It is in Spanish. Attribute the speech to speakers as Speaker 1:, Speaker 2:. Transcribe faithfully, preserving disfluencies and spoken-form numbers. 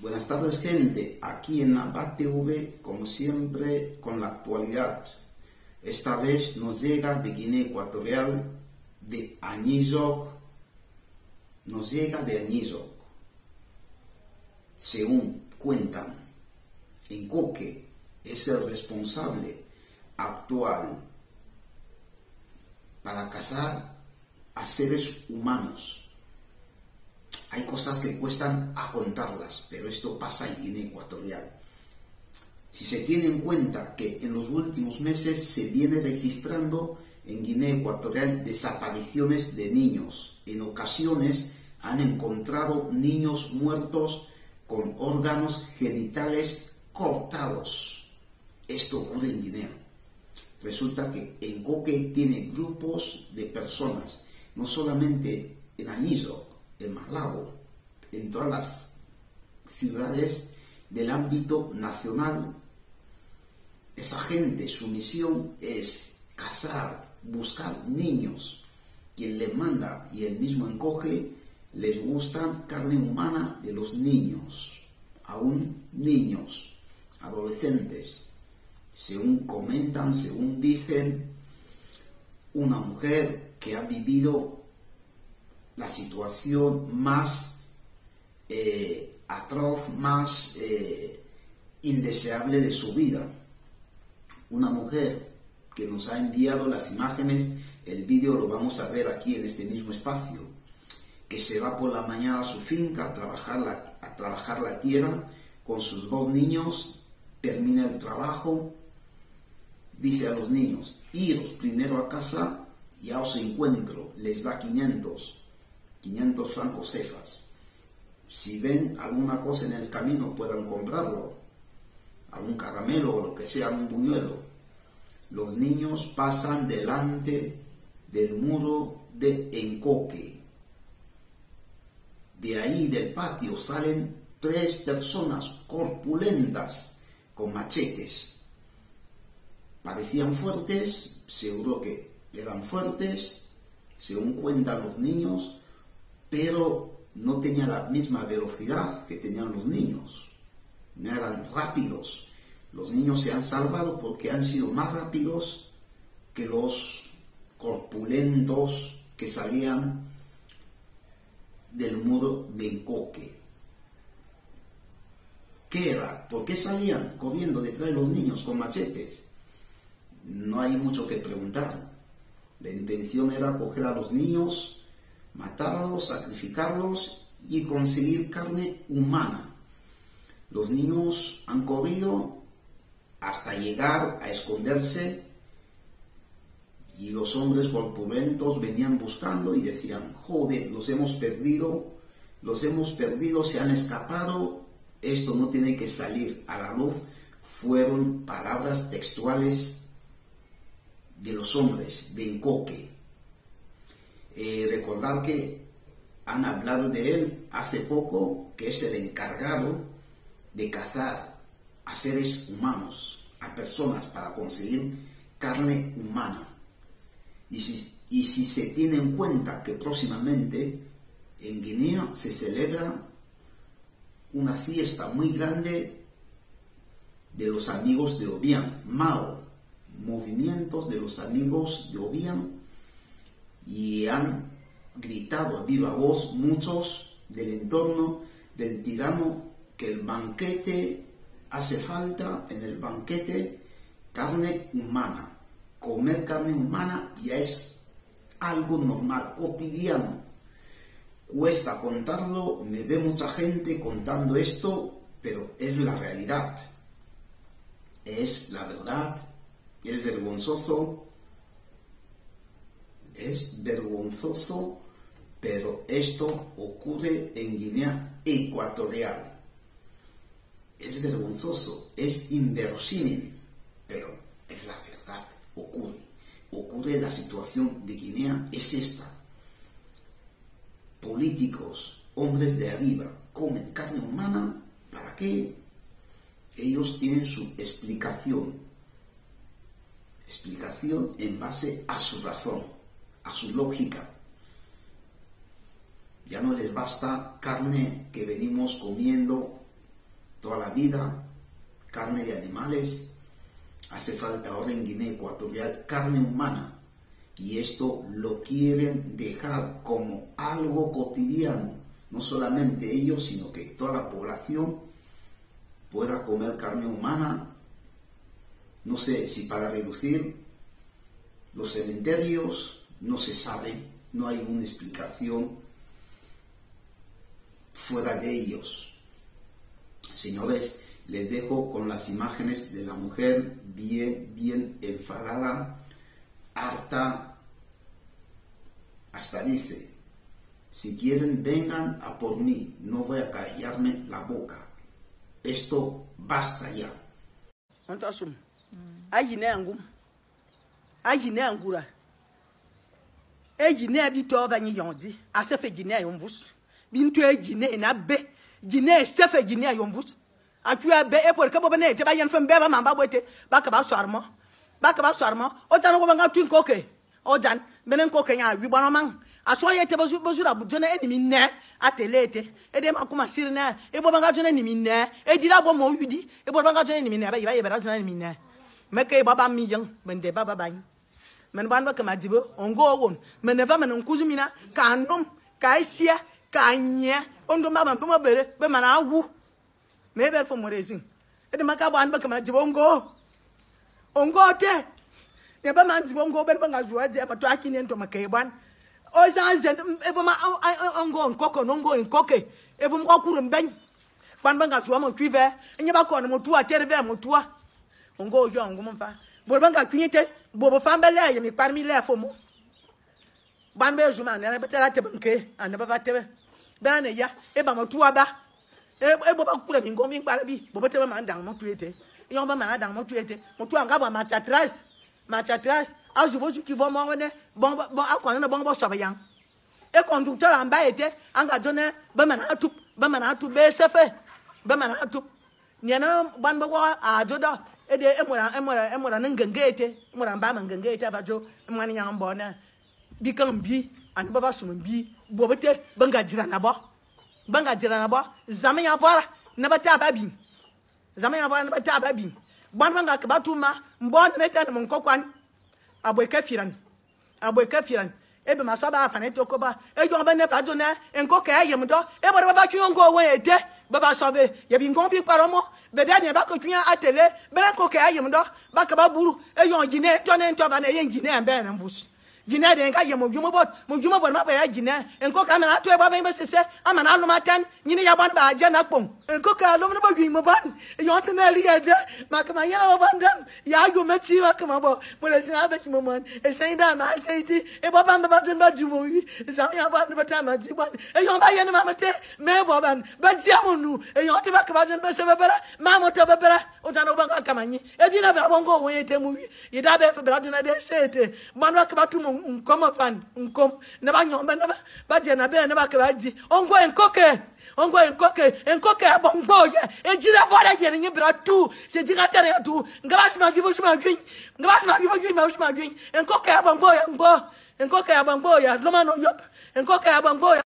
Speaker 1: Buenas tardes, gente, aquí en Abad T V, como siempre, con la actualidad. Esta vez nos llega de Guinea Ecuatorial, de Añizoc, nos llega de Añizoc. Según cuentan, Encoque es el responsable actual para cazar a seres humanos. Hay cosas que cuestan a contarlas, pero esto pasa en Guinea Ecuatorial. Si se tiene en cuenta que en los últimos meses se viene registrando en Guinea Ecuatorial desapariciones de niños. En ocasiones han encontrado niños muertos con órganos genitales cortados. Esto ocurre en Guinea. Resulta que Encoque tiene grupos de personas, no solamente en Añizoc, en Malabo, en todas las ciudades del ámbito nacional. Esa gente, su misión es cazar, buscar niños. Quien les manda y el mismo Encoque, les gusta carne humana de los niños, aún niños, adolescentes. Según comentan, según dicen, una mujer que ha vivido la situación más eh, atroz, más eh, indeseable de su vida. Una mujer que nos ha enviado las imágenes, el vídeo lo vamos a ver aquí en este mismo espacio, que se va por la mañana a su finca a trabajar la, a trabajar la tierra con sus dos niños, termina el trabajo, dice a los niños: iros primero a casa, ya os encuentro, les da quinientos francos cefas. Si ven alguna cosa en el camino, puedan comprarlo, algún caramelo o lo que sea, un buñuelo. Los niños pasan delante del muro de Encoque. De ahí del patio salen tres personas corpulentas con machetes. Parecían fuertes, seguro que eran fuertes, según cuentan los niños, pero no tenían la misma velocidad que tenían los niños. No eran rápidos. Los niños se han salvado porque han sido más rápidos que los corpulentos que salían del muro de Encoque. ¿Qué era? ¿Por qué salían corriendo detrás de los niños con machetes? No hay mucho que preguntar. La intención era coger a los niños, matarlos, sacrificarlos y conseguir carne humana. Los niños han corrido hasta llegar a esconderse y los hombres corpulentos venían buscando y decían: joder, los hemos perdido, los hemos perdido, se han escapado, esto no tiene que salir a la luz. Fueron palabras textuales de los hombres de Encoque. Eh, recordar que han hablado de él hace poco, que es el encargado de cazar a seres humanos, a personas, para conseguir carne humana. Y si, y si se tiene en cuenta que próximamente en Guinea se celebra una fiesta muy grande de los amigos de Obiang, Mao, movimientos de los amigos de Obiang, y han gritado a viva voz muchos del entorno del tirano que el banquete hace falta, en el banquete carne humana. Comer carne humana ya es algo normal, cotidiano. Cuesta contarlo, me ve mucha gente contando esto, pero es la realidad. Es la verdad, es vergonzoso. Es vergonzoso, pero esto ocurre en Guinea Ecuatorial. Es vergonzoso, es inverosímil, pero es la verdad, ocurre. Ocurre, la situación de Guinea es esta. Políticos, hombres de arriba, comen carne humana. ¿Para qué? Ellos tienen su explicación. Explicación en base a su razón, a su lógica. Ya no les basta carne que venimos comiendo toda la vida, carne de animales. Hace falta ahora en Guinea Ecuatorial carne humana. Y esto lo quieren dejar como algo cotidiano. No solamente ellos, sino que toda la población pueda comer carne humana. No sé si para reducir los cementerios, no se sabe, no hay una explicación fuera de ellos. Señores, les dejo con las imágenes de la mujer bien, bien enfadada, harta, hasta dice, si quieren vengan a por mí, no voy a callarme la boca. Esto basta ya.
Speaker 2: Atua be e por ka bo ne te ba yan fam be ba ma ba bote ba ka ba soarmo ba ka ba soarmo o tan ko nga twin koke o jan benen koke nya wi bono man aso ye te bazu bazu ra bu jona enimi ne atelete e de ma kuma sir na e bo nga jona enimi ne e dira bo mo yudi e bo nga jona enimi ne ba ye ba jona enimi ne me ke baba mi yang ben de baba ban men ban ba ka ma dibo ongo won men ne va men nkuzu mina ka nom ka isia ka nya ondo ma ba mo bere be mana awu maybe for more reason. It is Macabo and Bacama Jibongo. Ongo te. Never man Jibongo, but Bangazu, but tracking into Macaban. Oh, it's ever my ongo and coco, ongo and coque. Ever Mokur and Ben. One Bangazuama Quiver, and Yabacon Motua, Terve Motua. Ongo young woman. Bobanga Quinte, Bobo Fambele, and Parmila for more. Banbe Zuman, and I better at Banke, and never got Bana ya, Eba Motuaba. E bo ba kula bingo mi para bi bo bete ma ndang mo tuete yon ba ma ndang mo tuete mo tu anga ba ma chatras ma chatras azu bo su ki vo mo ne bon bon akwa na bon bo so ba yang e conducteur amba ete anga jone ba ma na tu ba ma na tu be sefe ba ma na tu nyana ban ba wa a joda e de e mora e mora e mora ngengete mora ba ma ngengete ba jo mwani yang bo na bi kan bi an ba ba su bi bo bete banga jira na bo banga jira na ba zaman ya fara na bata babi zaman ya fara na bata babi ban banga ka batuma mbon meta na mon kokwan aboy kafiran aboy kafiran e be maso ba afane to ko ba e jo ba ne ka jo na enko ka yem do e bo ba twu ngo wo ete ba ba so be ye bi ngon bi paromo be da ne ba ko twu atele be na ko ka yem do ba ka ba buru e yo gine to ne to ba na ye gine be na mbus Gina de nka ye mo jumo bot mo jumo bot ma ba ya gina enko ka na to e ba ba sese ama na aluma tan nyini ya ban ba aja na kpon enko ka alum no ba gwi mo ban yo to na ri aja ma ka ma ya ba ban dam ya go meti ma ka ma bo mo le sina ba ki mo man e sen da ma sei ti e ba ban ba tin ba jumo yi sa ya ba ba ta ma ti ban e yo ba ye na ma mate me bo ban ba ti amonu e yo ti ba ka ba tin ba se ba bera ma mo to ba bera o ta no ba ka ma nyi e di na ba bongo wo ye te mu yi da be fe bra tin na de sete man ba ka ba tu Unkom fan, unkom, never nyomba, never, but you never, never kaji. Ongo and coke, ongo and coke, and coke, bongo, and Jira Vada getting it brought two, said Jigata two, Gavasma give us my drink, Gavasma give us my drink, and coke, bongo, and bo, and coke, bongo, Lomano yop, and coke, bongo.